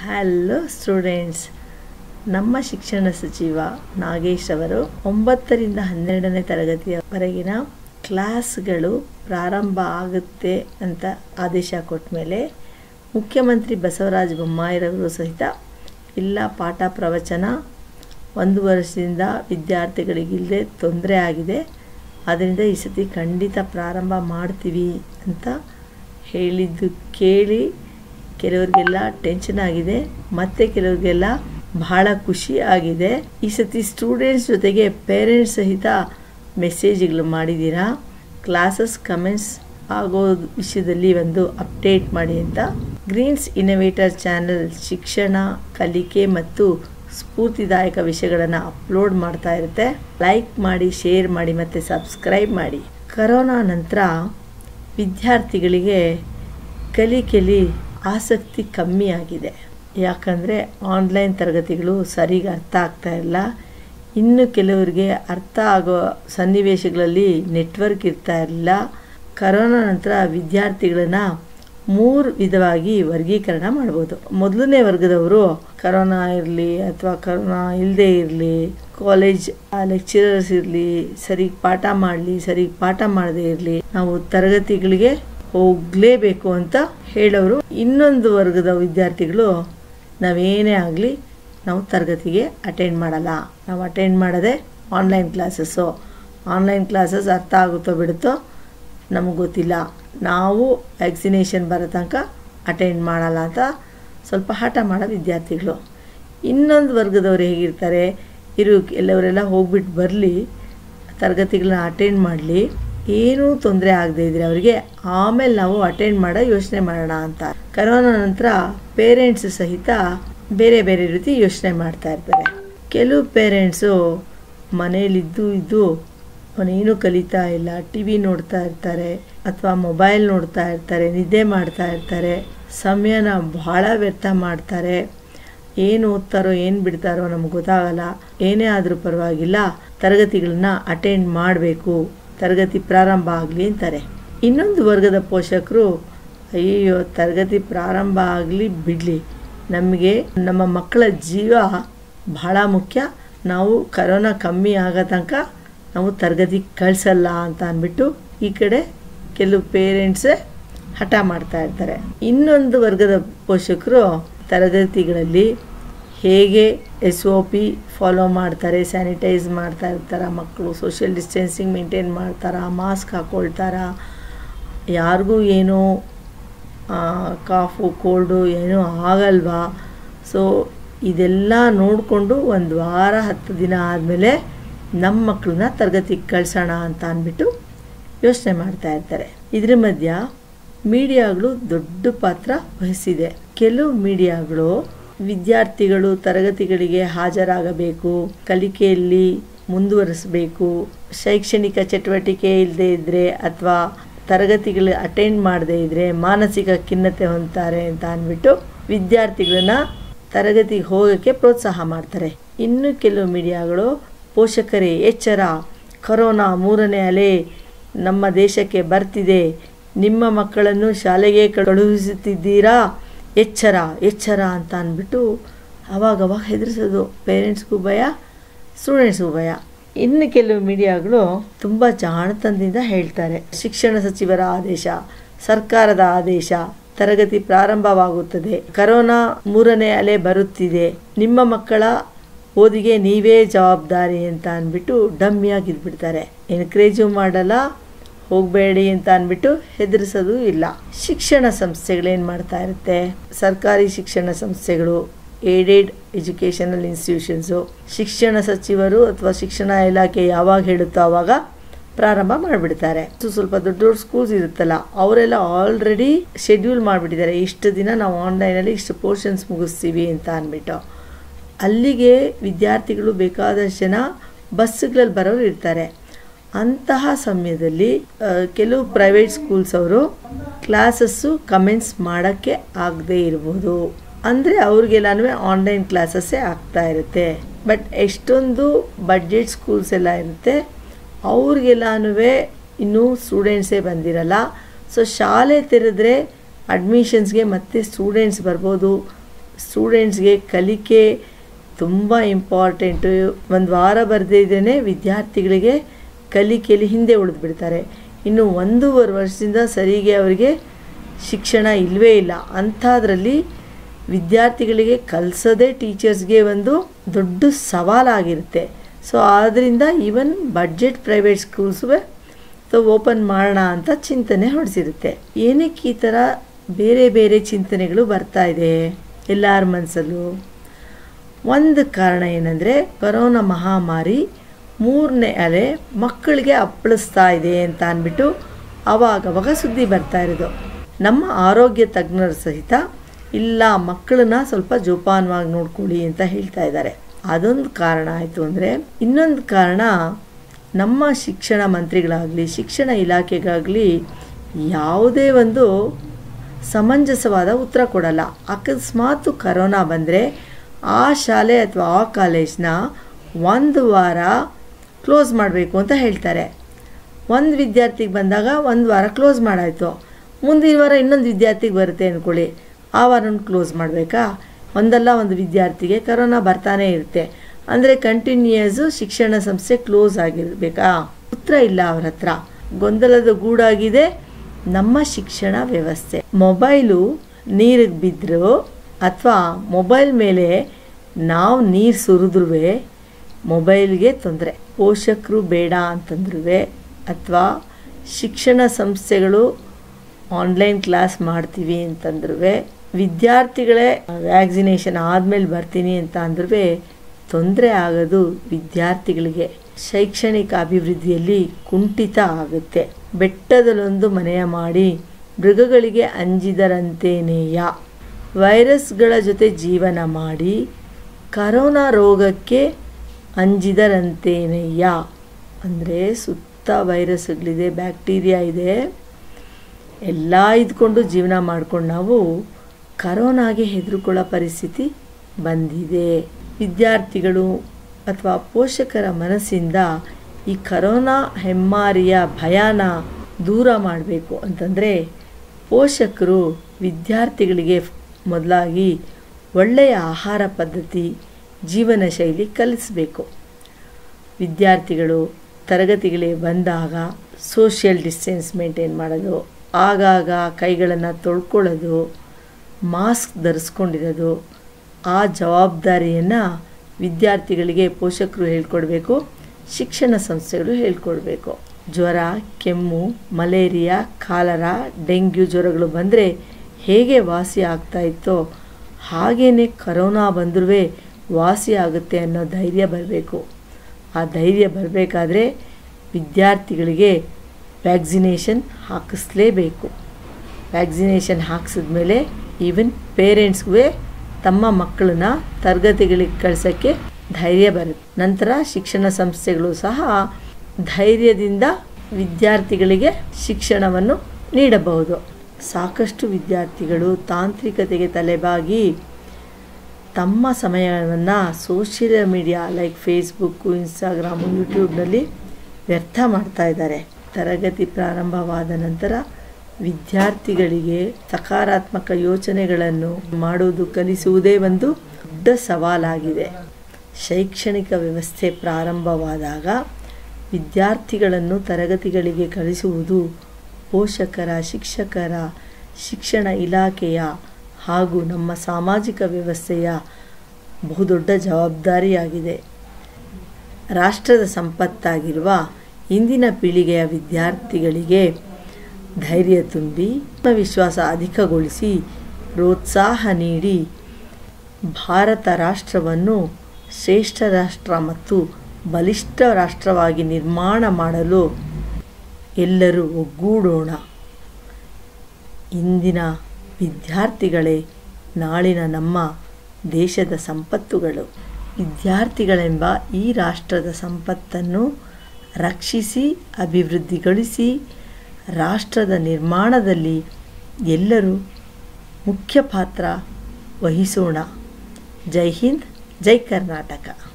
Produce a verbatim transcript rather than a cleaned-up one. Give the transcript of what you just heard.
Hello students, ನಮ್ಮ ಶಿಕ್ಷಣ ಸಚಿವ ನಾಗೇಶ್ ಅವರು ಒಂಬತ್ತರಿಂದ ಹನ್ನೆರಡನೇ ತರಗತಿಯವರೆಗಿನ ಕ್ಲಾಸ್ಗಳು ಪ್ರಾರಂಭ ಆಗುತ್ತೆ ಅಂತ ಆದೇಶ ಕೊಟ್ಟ ಮೇಲೆ ಮುಖ್ಯಮಂತ್ರಿ ಬಸವರಾಜ ಬೊಮ್ಮಾಯಿರವರು ಸಹಿತ ಇಲ್ಲ ಪಾಠ ಪ್ರವಚನ ಒಂದು ವರ್ಷದಿಂದ ವಿದ್ಯಾರ್ಥಿಗಳಿಗಿಲ್ಲದೆ ತೊಂದರೆ ಆಗಿದೆ, ಅದರಿಂದ ಈ ಸತಿ ಖಂಡಿತ ಪ್ರಾರಂಭ ಮಾಡ್ತೀವಿ ಅಂತ ಹೇಳಿದ್ದು ಕೇಳಿ ಕೆಲವರಿಗೆಲ್ಲ ಟೆನ್ಷನ್ ಆಗಿದೆ, ಮತ್ತು ಕೆಲವರಿಗೆಲ್ಲ ಬಹಳ ಖುಷಿ ಆಗಿದೆ. ಈ ಸತಿ ಸ್ಟೂಡೆಂಟ್ಸ್ ಜೊತೆಗೆ ಪೇರೆಂಟ್ಸ್ ಸಹಿತ ಮೆಸೇಜ್ಗಳು ಮಾಡಿದ್ದೀರಾ. ಕ್ಲಾಸಸ್ ಕಮೆಂಟ್ಸ್ ಆಗೋ ವಿಷಯದಲ್ಲಿ ಒಂದು ಅಪ್ಡೇಟ್ ಮಾಡಿ ಅಂತ ಗ್ರೀನ್ಸ್ ಇನ್ನೋವೇಟರ್ ಚಾನೆಲ್ ಶಿಕ್ಷಣ, ಕಲಿಕೆ ಮತ್ತು ಸ್ಫೂರ್ತಿದಾಯಕ ವಿಷಯಗಳನ್ನು ಅಪ್ಲೋಡ್ ಮಾಡ್ತಾ ಇರುತ್ತೆ. ಲೈಕ್ ಮಾಡಿ, ಶೇರ್ ಮಾಡಿ ಮತ್ತು ಸಬ್ಸ್ಕ್ರೈಬ್ ಮಾಡಿ. ಕರೋನಾ ನಂತರ ವಿದ್ಯಾರ್ಥಿಗಳಿಗೆ ಕಲಿಕೆಯಲ್ಲಿ ಆಸಕ್ತಿ ಕಮ್ಮಿ ಆಗಿದೆ. ಯಾಕಂದರೆ ಆನ್ಲೈನ್ ತರಗತಿಗಳು ಸರಿಗೆ ಅರ್ಥ ಆಗ್ತಾ ಇಲ್ಲ. ಇನ್ನು ಕೆಲವರಿಗೆ ಅರ್ಥ ಆಗೋ ಸನ್ನಿವೇಶಗಳಲ್ಲಿ ನೆಟ್ವರ್ಕ್ ಇರ್ತಾ ಇರಲಿಲ್ಲ. ಕರೋನಾ ನಂತರ ವಿದ್ಯಾರ್ಥಿಗಳನ್ನು ಮೂರು ವಿಧವಾಗಿ ವರ್ಗೀಕರಣ ಮಾಡ್ಬೋದು. ಮೊದಲನೇ ವರ್ಗದವರು ಕರೋನಾ ಇರಲಿ ಅಥವಾ ಕರೋನಾ ಇಲ್ಲದೆ ಇರಲಿ, ಕಾಲೇಜ್ ಲೆಕ್ಚರರ್ಸ್ ಇರಲಿ, ಸರಿಗೆ ಪಾಠ ಮಾಡಲಿ, ಸರಿಗೆ ಪಾಠ ಮಾಡದೇ ಇರಲಿ, ನಾವು ತರಗತಿಗಳಿಗೆ ಹೋಗಲೇಬೇಕು ಅಂತ ಹೇಳೋರು. ಇನ್ನೊಂದು ವರ್ಗದ ವಿದ್ಯಾರ್ಥಿಗಳು ನಾವೇನೇ ಆಗಲಿ ನಾವು ತರಗತಿಗೆ ಅಟೆಂಡ್ ಮಾಡಲ್ಲ, ನಾವು ಅಟೆಂಡ್ ಮಾಡೋದೇ ಆನ್ಲೈನ್ ಕ್ಲಾಸಸ್ಸು, ಆನ್ಲೈನ್ ಕ್ಲಾಸಸ್ ಅರ್ಥ ಆಗುತ್ತೋ ಬಿಡುತ್ತೋ ನಮಗೆ ಗೊತ್ತಿಲ್ಲ, ನಾವು ವ್ಯಾಕ್ಸಿನೇಷನ್ ಬರೋ ತನಕ ಅಟೆಂಡ್ ಮಾಡಲ್ಲ ಅಂತ ಸ್ವಲ್ಪ ಹಠ ಮಾಡೋ ವಿದ್ಯಾರ್ಥಿಗಳು. ಇನ್ನೊಂದು ವರ್ಗದವ್ರು ಹೇಗಿರ್ತಾರೆ, ಇರು ಎಲ್ಲವರೆಲ್ಲ ಹೋಗ್ಬಿಟ್ಟು ಬರಲಿ, ತರಗತಿಗಳನ್ನ ಅಟೆಂಡ್ ಮಾಡಲಿ, ಏನೂ ತೊಂದರೆ ಆಗದೆ ಇದ್ರೆ ಅವರಿಗೆ ಆಮೇಲೆ ನಾವು ಅಟೆಂಡ್ ಮಾಡೋ ಯೋಚನೆ ಮಾಡೋಣ ಅಂತ. ಕರೋನಾ ನಂತರ ಪೇರೆಂಟ್ಸ್ ಸಹಿತ ಬೇರೆ ಬೇರೆ ರೀತಿ ಯೋಚನೆ ಮಾಡ್ತಾ ಇರ್ತಾರೆ. ಕೆಲವು ಪೇರೆಂಟ್ಸು ಮನೇಲಿದ್ದು ಇದ್ದು ಅವನೇನು ಕಲಿತಾ ಇಲ್ಲ, ಟಿ ವಿ ನೋಡ್ತಾ ಇರ್ತಾರೆ ಅಥವಾ ಮೊಬೈಲ್ ನೋಡ್ತಾ ಇರ್ತಾರೆ, ನಿದ್ದೆ ಮಾಡ್ತಾ ಇರ್ತಾರೆ, ಸಮಯನ ಬಹಳ ವ್ಯರ್ಥ ಮಾಡ್ತಾರೆ. ಏನು ಓದ್ತಾರೋ ಏನು ಬಿಡ್ತಾರೋ ನಮ್ಗೆ ಗೊತ್ತಾಗಲ್ಲ. ಏನೇ ಆದರೂ ಪರವಾಗಿಲ್ಲ, ತರಗತಿಗಳನ್ನ ಅಟೆಂಡ್ ಮಾಡಬೇಕು, ತರಗತಿ ಪ್ರಾರಂಭ ಆಗಲಿ ಅಂತಾರೆ. ಇನ್ನೊಂದು ವರ್ಗದ ಪೋಷಕರು ಅಯ್ಯೋ ತರಗತಿ ಪ್ರಾರಂಭ ಆಗಲಿ ಬಿಡಲಿ, ನಮಗೆ ನಮ್ಮ ಮಕ್ಕಳ ಜೀವ ಬಹಳ ಮುಖ್ಯ, ನಾವು ಕರೋನಾ ಕಮ್ಮಿ ಆಗೋ ತನಕ ನಾವು ತರಗತಿ ಕಳಿಸಲ್ಲ ಅಂತ ಅಂದ್ಬಿಟ್ಟು ಈ ಕಡೆ ಕೆಲವು ಪೇರೆಂಟ್ಸೇ ಹಠ ಮಾಡ್ತಾ ಇರ್ತಾರೆ. ಇನ್ನೊಂದು ವರ್ಗದ ಪೋಷಕರು ತರಗತಿಗಳಲ್ಲಿ ಹೇಗೆ ಎಸ್ ಒ ಪಿ ಫಾಲೋ ಮಾಡ್ತಾರೆ, ಸ್ಯಾನಿಟೈಸ್ ಮಾಡ್ತಾ ಇರ್ತಾರೆ, ಮಕ್ಕಳು ಸೋಷಿಯಲ್ ಡಿಸ್ಟೆನ್ಸಿಂಗ್ ಮೇಂಟೈನ್ ಮಾಡ್ತಾರಾ, ಮಾಸ್ಕ್ ಹಾಕ್ಕೊಳ್ತಾರಾ, ಯಾರಿಗೂ ಏನೂ ಕಾಫು ಕೋಲ್ಡು ಏನೂ ಆಗಲ್ವಾ, ಸೊ ಇದೆಲ್ಲ ನೋಡಿಕೊಂಡು ಒಂದು ವಾರ ಹತ್ತು ದಿನ ಆದಮೇಲೆ ನಮ್ಮ ಮಕ್ಕಳನ್ನ ತರಗತಿಗೆ ಕಳಿಸೋಣ ಅಂತ ಅಂದ್ಬಿಟ್ಟು ಯೋಚನೆ ಮಾಡ್ತಾ ಇರ್ತಾರೆ. ಇದ್ರ ಮಧ್ಯ ಮೀಡಿಯಾಗಳು ದೊಡ್ಡ ಪಾತ್ರ ವಹಿಸಿದೆ. ಕೆಲವು ಮೀಡಿಯಾಗಳು ವಿದ್ಯಾರ್ಥಿಗಳು ತರಗತಿಗಳಿಗೆ ಹಾಜರಾಗಬೇಕು, ಕಲಿಕೆಯಲ್ಲಿ ಮುಂದುವರಿಸಬೇಕು, ಶೈಕ್ಷಣಿಕ ಚಟುವಟಿಕೆ ಇಲ್ಲದೆ ಇದ್ದರೆ ಅಥವಾ ತರಗತಿಗಳು ಅಟೆಂಡ್ ಮಾಡದೇ ಇದ್ದರೆ ಮಾನಸಿಕ ಖಿನ್ನತೆ ಹೊಂದ್ತಾರೆ ಅಂತ ಅಂದ್ಬಿಟ್ಟು ವಿದ್ಯಾರ್ಥಿಗಳನ್ನ ತರಗತಿಗೆ ಹೋಗೋಕ್ಕೆ ಪ್ರೋತ್ಸಾಹ ಮಾಡ್ತಾರೆ. ಇನ್ನು ಕೆಲವು ಮೀಡಿಯಾಗಳು ಪೋಷಕರೇ ಎಚ್ಚರ, ಕರೋನಾ ಮೂರನೇ ಅಲೆ ನಮ್ಮ ದೇಶಕ್ಕೆ ಬರ್ತಿದೆ, ನಿಮ್ಮ ಮಕ್ಕಳನ್ನು ಶಾಲೆಗೆ ಕಳುಹಿಸುತ್ತಿದ್ದೀರಾ, ಎಚ್ಚರ ಎಚ್ಚರ ಅಂತ ಅಂದ್ಬಿಟ್ಟು ಅವಾಗವಾಗ ಹೆದರಿಸೋದು. ಪೇರೆಂಟ್ಸ್ಗೂ ಭಯ, ಸ್ಟೂಡೆಂಟ್ಸ್ಗೂ ಭಯ. ಇನ್ನು ಕೆಲವು ಮೀಡಿಯಾಗಳು ತುಂಬ ಜಾಣತನದಿಂದ ಹೇಳ್ತಾರೆ, ಶಿಕ್ಷಣ ಸಚಿವರ ಆದೇಶ, ಸರ್ಕಾರದ ಆದೇಶ, ತರಗತಿ ಪ್ರಾರಂಭವಾಗುತ್ತದೆ, ಕರೋನಾ ಮೂರನೇ ಅಲೆ ಬರುತ್ತಿದೆ, ನಿಮ್ಮ ಮಕ್ಕಳ ಓದಿಗೆ ನೀವೇ ಜವಾಬ್ದಾರಿ ಅಂತ ಅಂದ್ಬಿಟ್ಟು ಡಮ್ಮಿಯಾಗಿದ್ಬಿಡ್ತಾರೆ. ಎನ್ಕರೇಜು ಮಾಡಲ್ಲ, ಹೋಗಬೇಡಿ ಅಂತ ಅಂದ್ಬಿಟ್ಟು ಹೆದರಿಸೋದು ಇಲ್ಲ. ಶಿಕ್ಷಣ ಸಂಸ್ಥೆಗಳೇನು ಮಾಡ್ತಾ ಇರುತ್ತೆ, ಸರ್ಕಾರಿ ಶಿಕ್ಷಣ ಸಂಸ್ಥೆಗಳು, ಏಡೆಡ್ ಎಜುಕೇಷನಲ್ ಇನ್ಸ್ಟಿಟ್ಯೂಷನ್ಸು, ಶಿಕ್ಷಣ ಸಚಿವರು ಅಥವಾ ಶಿಕ್ಷಣ ಇಲಾಖೆ ಯಾವಾಗ ಹೇಳುತ್ತೋ ಆವಾಗ ಪ್ರಾರಂಭ ಮಾಡಿಬಿಡ್ತಾರೆ. ಸ್ವಲ್ಪ ದೊಡ್ಡ ದೊಡ್ಡ ಸ್ಕೂಲ್ಸ್ ಇರುತ್ತಲ್ಲ, ಅವರೆಲ್ಲ ಆಲ್ರೆಡಿ ಶೆಡ್ಯೂಲ್ ಮಾಡಿಬಿಟ್ಟಿದ್ದಾರೆ, ಇಷ್ಟು ದಿನ ನಾವು ಆನ್ಲೈನಲ್ಲಿ ಇಷ್ಟು ಪೋರ್ಷನ್ಸ್ ಮುಗಿಸ್ತೀವಿ ಅಂತ ಅಂದ್ಬಿಟ್ಟು. ಅಲ್ಲಿಗೆ ವಿದ್ಯಾರ್ಥಿಗಳು ಬೇಕಾದಷ್ಟು ಜನ ಬಸ್ಸುಗಳಲ್ಲಿ ಬರೋರು ಇರ್ತಾರೆ. ಅಂತಹ ಸಮಯದಲ್ಲಿ ಕೆಲವು ಪ್ರೈವೇಟ್ ಸ್ಕೂಲ್ಸ್ ಅವರು ಕ್ಲಾಸಸ್ಸು ಕಮೆನ್ಸ್ ಮಾಡೋಕ್ಕೆ ಆಗದೆ ಇರ್ಬೋದು. ಅಂದರೆ ಅವ್ರಿಗೆಲ್ಲನೂ ಆನ್ಲೈನ್ ಕ್ಲಾಸಸ್ಸೇ ಆಗ್ತಾ ಇರುತ್ತೆ. ಬಟ್ ಎಷ್ಟೊಂದು ಬಡ್ಜೆಟ್ ಸ್ಕೂಲ್ಸ್ ಎಲ್ಲ ಇರುತ್ತೆ, ಅವ್ರಿಗೆಲ್ಲನೂ ಇನ್ನೂ ಸ್ಟೂಡೆಂಟ್ಸೇ ಬಂದಿರಲ್ಲ. ಸೊ ಶಾಲೆ ತೆರೆದ್ರೆ ಅಡ್ಮಿಷನ್ಸ್ಗೆ ಮತ್ತೆ ಸ್ಟೂಡೆಂಟ್ಸ್ ಬರ್ಬೋದು, ಸ್ಟೂಡೆಂಟ್ಸ್ಗೆ ಕಲಿಕೆ ತುಂಬ ಇಂಪಾರ್ಟೆಂಟು. ಒಂದು ವಾರ ಬರೆದಿದ್ದೇ ವಿದ್ಯಾರ್ಥಿಗಳಿಗೆ ಕಲಿಕೆಯಲ್ಲಿ ಹಿಂದೆ ಉಳಿದು ಬಿಡ್ತಾರೆ. ಇನ್ನು ಒಂದೂವರೆ ವರ್ಷದಿಂದ ಸರಿಗೆ ಅವರಿಗೆ ಶಿಕ್ಷಣ ಇಲ್ಲವೇ ಇಲ್ಲ. ಅಂಥದ್ರಲ್ಲಿ ವಿದ್ಯಾರ್ಥಿಗಳಿಗೆ ಕಲಿಸೋದೇ ಟೀಚರ್ಸ್ಗೆ ಒಂದು ದೊಡ್ಡ ಸವಾಲಾಗಿರುತ್ತೆ. ಸೊ ಆದ್ದರಿಂದ ಈವನ್ ಬಡ್ಜೆಟ್ ಪ್ರೈವೇಟ್ ಸ್ಕೂಲ್ಸುವೆ ಸೊ ಓಪನ್ ಮಾಡೋಣ ಅಂತ ಚಿಂತನೆ ಹೊಡೆಸಿರುತ್ತೆ. ಏನಕ್ಕೆ ಈ ಥರ ಬೇರೆ ಬೇರೆ ಚಿಂತನೆಗಳು ಬರ್ತಾ ಇದೆ ಎಲ್ಲರ ಮನಸ್ಸಲ್ಲೂ? ಒಂದು ಕಾರಣ ಏನಂದರೆ ಕೊರೋನಾ ಮಹಾಮಾರಿ ಮೂರನೇ ಅಲೆ ಮಕ್ಕಳಿಗೆ ಅಪ್ಪಳಿಸ್ತಾ ಇದೆ ಅಂತ ಅಂದ್ಬಿಟ್ಟು ಅವಾಗವಾಗ ಸುದ್ದಿ ಬರ್ತಾ ಇರೋದು. ನಮ್ಮ ಆರೋಗ್ಯ ತಜ್ಞರ ಸಹಿತ ಇಲ್ಲ ಮಕ್ಕಳನ್ನ ಸ್ವಲ್ಪ ಜೋಪಾನವಾಗಿ ನೋಡ್ಕೊಳ್ಳಿ ಅಂತ ಹೇಳ್ತಾ ಇದ್ದಾರೆ. ಅದೊಂದು ಕಾರಣ ಆಯಿತು ಅಂದರೆ, ಇನ್ನೊಂದು ಕಾರಣ ನಮ್ಮ ಶಿಕ್ಷಣ ಮಂತ್ರಿಗಳಾಗಲಿ ಶಿಕ್ಷಣ ಇಲಾಖೆಗಾಗಲಿ ಯಾವುದೇ ಒಂದು ಸಮಂಜಸವಾದ ಉತ್ತರ ಕೊಡಲ್ಲ. ಅಕಸ್ಮಾತ್ ಕರೋನಾ ಬಂದರೆ ಆ ಶಾಲೆ ಅಥವಾ ಆ ಕಾಲೇಜ್ನ ಒಂದು ವಾರ ಕ್ಲೋಸ್ ಮಾಡಬೇಕು ಅಂತ ಹೇಳ್ತಾರೆ. ಒಂದು ವಿದ್ಯಾರ್ಥಿಗೆ ಬಂದಾಗ ಒಂದು ವಾರ ಕ್ಲೋಸ್ ಮಾಡಾಯಿತು, ಮುಂದಿನ ವಾರ ಇನ್ನೊಂದು ವಿದ್ಯಾರ್ಥಿಗೆ ಬರುತ್ತೆ ಅಂದ್ಕೊಳ್ಳಿ, ಆ ವಾರನ ಕ್ಲೋಸ್ ಮಾಡಬೇಕಾ? ಒಂದಲ್ಲ ಒಂದು ವಿದ್ಯಾರ್ಥಿಗೆ ಕರೋನಾ ಬರ್ತಾನೆ ಇರುತ್ತೆ ಅಂದರೆ ಕಂಟಿನ್ಯೂಯಸ್ಸು ಶಿಕ್ಷಣ ಸಂಸ್ಥೆ ಕ್ಲೋಸ್ ಆಗಿರಬೇಕಾ? ಉತ್ತರ ಇಲ್ಲ ಅವ್ರ ಹತ್ರ. ಗೊಂದಲದ ಗೂಡಾಗಿದೆ ನಮ್ಮ ಶಿಕ್ಷಣ ವ್ಯವಸ್ಥೆ. ಮೊಬೈಲು ನೀರಿಗೆ ಬಿದ್ದರೂ ಅಥವಾ ಮೊಬೈಲ್ ಮೇಲೆ ನಾವು ನೀರು ಸುರಿದ್ರೂ ಮೊಬೈಲ್ಗೆ ತೊಂದರೆ. ಪೋಷಕರು ಬೇಡ ಅಂತಂದ್ರೂ ಅಥವಾ ಶಿಕ್ಷಣ ಸಂಸ್ಥೆಗಳು ಆನ್ಲೈನ್ ಕ್ಲಾಸ್ ಮಾಡ್ತೀವಿ ಅಂತಂದ್ರೂ ವಿದ್ಯಾರ್ಥಿಗಳೇ ವ್ಯಾಕ್ಸಿನೇಷನ್ ಆದಮೇಲೆ ಬರ್ತೀನಿ ಅಂತ ಅಂದ್ರೂ ತೊಂದರೆ ಆಗೋದು ವಿದ್ಯಾರ್ಥಿಗಳಿಗೆ. ಶೈಕ್ಷಣಿಕ ಅಭಿವೃದ್ಧಿಯಲ್ಲಿ ಕುಂಠಿತ ಆಗುತ್ತೆ. ಬೆಟ್ಟದಲ್ಲೊಂದು ಮನೆಯ ಮಾಡಿ ಮೃಗಗಳಿಗೆ ಅಂಜಿದರಂತೇನೆಯ, ವೈರಸ್ಗಳ ಜೊತೆ ಜೀವನ ಮಾಡಿ ಕರೋನಾ ರೋಗಕ್ಕೆ ಅಂಜಿದರಂತೇನೆಯ. ಅಂದರೆ ಸುತ್ತ ವೈರಸ್ಗಳಿದೆ, ಬ್ಯಾಕ್ಟೀರಿಯಾ ಇದೆ, ಎಲ್ಲ ಇದ್ಕೊಂಡು ಜೀವನ ಮಾಡ್ಕೊಂಡು ನಾವು ಕರೋನಾಗೆ ಹೆದರ್ಕೊಳ್ಳೋ ಪರಿಸ್ಥಿತಿ ಬಂದಿದೆ. ವಿದ್ಯಾರ್ಥಿಗಳು ಅಥವಾ ಪೋಷಕರ ಮನಸ್ಸಿಂದ ಈ ಕರೋನಾ ಹೆಮ್ಮಾರಿಯ ಭಯನ ದೂರ ಮಾಡಬೇಕು ಅಂತಂದರೆ ಪೋಷಕರು ವಿದ್ಯಾರ್ಥಿಗಳಿಗೆ ಮೊದಲಾಗಿ ಒಳ್ಳೆಯ ಆಹಾರ ಪದ್ಧತಿ, ಜೀವನ ಶೈಲಿ ಕಲಿಸಬೇಕು. ವಿದ್ಯಾರ್ಥಿಗಳು ತರಗತಿಗಳಿಗೆ ಬಂದಾಗ ಸೋಷಿಯಲ್ ಡಿಸ್ಟೆನ್ಸ್ ಮೇಂಟೈನ್ ಮಾಡೋದು, ಆಗಾಗ ಕೈಗಳನ್ನು ತೊಳ್ಕೊಳ್ಳೋದು, ಮಾಸ್ಕ್ ಧರಿಸ್ಕೊಂಡಿರೋದು, ಆ ಜವಾಬ್ದಾರಿಯನ್ನು ವಿದ್ಯಾರ್ಥಿಗಳಿಗೆ ಪೋಷಕರು ಹೇಳ್ಕೊಡ್ಬೇಕು, ಶಿಕ್ಷಣ ಸಂಸ್ಥೆಗಳು ಹೇಳ್ಕೊಡ್ಬೇಕು. ಜ್ವರ, ಕೆಮ್ಮು, ಮಲೇರಿಯಾ, ಕಾಲರಾ, ಡೆಂಗ್ಯೂ ಜ್ವರಗಳು ಬಂದರೆ ಹೇಗೆ ವಾಸಿ ಆಗ್ತಾ ಇತ್ತೋ ಹಾಗೇ ಕರೋನಾ ಬಂದರೂ ವಾಸಿ ಆಗುತ್ತೆ ಅನ್ನೋ ಧೈರ್ಯ ಬರಬೇಕು. ಆ ಧೈರ್ಯ ಬರಬೇಕಾದ್ರೆ ವಿದ್ಯಾರ್ಥಿಗಳಿಗೆ ವ್ಯಾಕ್ಸಿನೇಷನ್ ಹಾಕಿಸ್ಲೇಬೇಕು. ವ್ಯಾಕ್ಸಿನೇಷನ್ ಹಾಕಿಸಿದ್ಮೇಲೆ ಈವನ್ ಪೇರೆಂಟ್ಸ್ಗೂ ತಮ್ಮ ಮಕ್ಕಳನ್ನ ತರಗತಿಗಳಿಗೆ ಕಳ್ಸೋಕ್ಕೆ ಧೈರ್ಯ ಬರುತ್ತೆ. ನಂತರ ಶಿಕ್ಷಣ ಸಂಸ್ಥೆಗಳು ಸಹ ಧೈರ್ಯದಿಂದ ವಿದ್ಯಾರ್ಥಿಗಳಿಗೆ ಶಿಕ್ಷಣವನ್ನು ನೀಡಬಹುದು. ಸಾಕಷ್ಟು ವಿದ್ಯಾರ್ಥಿಗಳು ತಾಂತ್ರಿಕತೆಗೆ ತಲೆಬಾಗಿ ತಮ್ಮ ಸಮಯವನ್ನು social media like Facebook, Instagram, ಯೂಟ್ಯೂಬ್ನಲ್ಲಿ ವ್ಯರ್ಥ ಮಾಡ್ತಾ ಇದ್ದಾರೆ. ತರಗತಿ ಪ್ರಾರಂಭವಾದ ನಂತರ ವಿದ್ಯಾರ್ಥಿಗಳಿಗೆ ಸಕಾರಾತ್ಮಕ ಯೋಚನೆಗಳನ್ನು ಮಾಡುವುದು ಕಲಿಸುವುದೇ ಒಂದು ದೊಡ್ಡ ಸವಾಲಾಗಿದೆ. ಶೈಕ್ಷಣಿಕ ವ್ಯವಸ್ಥೆ ಪ್ರಾರಂಭವಾದಾಗ ವಿದ್ಯಾರ್ಥಿಗಳನ್ನು ತರಗತಿಗಳಿಗೆ ಕಳಿಸುವುದು ಪೋಷಕರ, ಶಿಕ್ಷಕರ, ಶಿಕ್ಷಣ ಇಲಾಖೆಯ ಹಾಗೂ ನಮ್ಮ ಸಾಮಾಜಿಕ ವ್ಯವಸ್ಥೆಯ ಬಹುದೊಡ್ಡ ಜವಾಬ್ದಾರಿಯಾಗಿದೆ. ರಾಷ್ಟ್ರದ ಸಂಪತ್ತಾಗಿರುವ ಇಂದಿನ ಪೀಳಿಗೆಯ ವಿದ್ಯಾರ್ಥಿಗಳಿಗೆ ಧೈರ್ಯ ತುಂಬಿ ಆತ್ಮವಿಶ್ವಾಸ ಅಧಿಕಗೊಳಿಸಿ ಪ್ರೋತ್ಸಾಹ ನೀಡಿ ಭಾರತ ರಾಷ್ಟ್ರವನ್ನು ಶ್ರೇಷ್ಠ ರಾಷ್ಟ್ರ ಮತ್ತು ಬಲಿಷ್ಠ ರಾಷ್ಟ್ರವಾಗಿ ನಿರ್ಮಾಣ ಮಾಡಲು ಎಲ್ಲರೂ ಒಗ್ಗೂಡೋಣ. ಇಂದಿನ ವಿದ್ಯಾರ್ಥಿಗಳೇ ನಾಳಿನ ನಮ್ಮ ದೇಶದ ಸಂಪತ್ತುಗಳು. ವಿದ್ಯಾರ್ಥಿಗಳೆಂಬ ಈ ರಾಷ್ಟ್ರದ ಸಂಪತ್ತನ್ನು ರಕ್ಷಿಸಿ ಅಭಿವೃದ್ಧಿಗೊಳಿಸಿ ರಾಷ್ಟ್ರದ ನಿರ್ಮಾಣದಲ್ಲಿ ಎಲ್ಲರೂ ಮುಖ್ಯ ಪಾತ್ರ ವಹಿಸೋಣ. ಜೈ ಹಿಂದ್, ಜೈ ಕರ್ನಾಟಕ.